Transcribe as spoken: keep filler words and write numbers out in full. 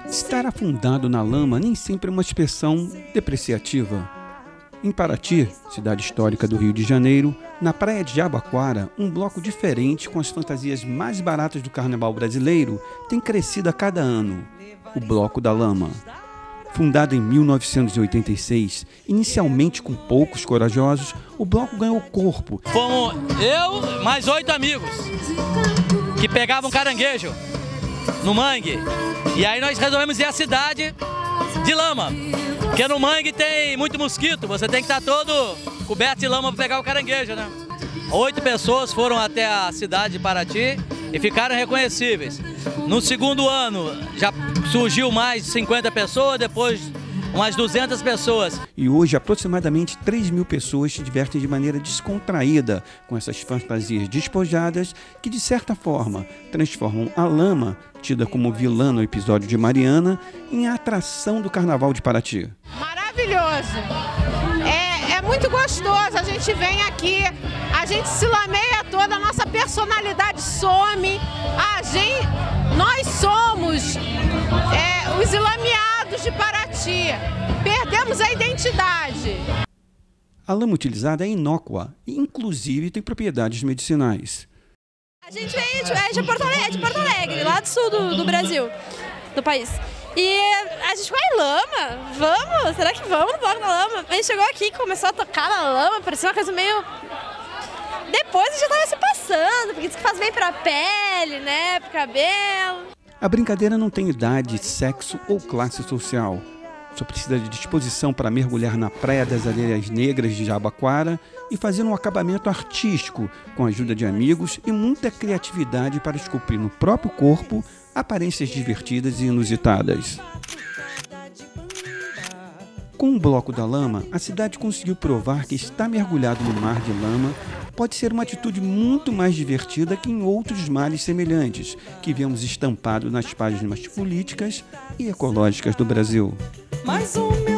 Estar afundado na lama nem sempre é uma expressão depreciativa. Em Paraty, cidade histórica do Rio de Janeiro, na praia de Jabaquara, um bloco diferente com as fantasias mais baratas do carnaval brasileiro tem crescido a cada ano, o Bloco da Lama. Fundado em mil novecentos e oitenta e seis, inicialmente com poucos corajosos, o bloco ganhou corpo. Fomos eu mais oito amigos que pegavam caranguejo no mangue. E aí nós resolvemos ir à cidade de lama. Porque no mangue tem muito mosquito, você tem que estar todo coberto de lama para pegar o caranguejo, né? Oito pessoas foram até a cidade de Paraty e ficaram reconhecíveis. No segundo ano já surgiu mais de cinquenta pessoas, depois umas duzentas pessoas. E hoje aproximadamente três mil pessoas se divertem de maneira descontraída com essas fantasias despojadas que, de certa forma, transformam a lama, tida como vilã no episódio de Mariana, em atração do Carnaval de Paraty. Maravilhoso! É, é muito gostoso, a gente vem aqui, a gente se lameia toda, a nossa personalidade some, a gente, nós somos é, os ilameados de Paraty, perdemos a identidade. A lama utilizada é inócua e, inclusive, tem propriedades medicinais. A gente veio de, é de, Porto Alegre, de Porto Alegre, lá do sul do, do Brasil, do país. E a gente foi em lama, vamos, será que vamos no Bloco da Lama? A gente chegou aqui e começou a tocar na lama, parecia uma coisa meio... Depois a gente já estava se passando, porque diz que faz bem pra pele, né, pro cabelo. A brincadeira não tem idade, sexo ou classe social. Só precisa de disposição para mergulhar na Praia das Areias Negras de Jabaquara e fazer um acabamento artístico com a ajuda de amigos e muita criatividade para esculpir no próprio corpo aparências divertidas e inusitadas. Com o Bloco da Lama, a cidade conseguiu provar que estar mergulhado no mar de lama pode ser uma atitude muito mais divertida que em outros mares semelhantes, que vemos estampado nas páginas políticas e ecológicas do Brasil. Mas o meu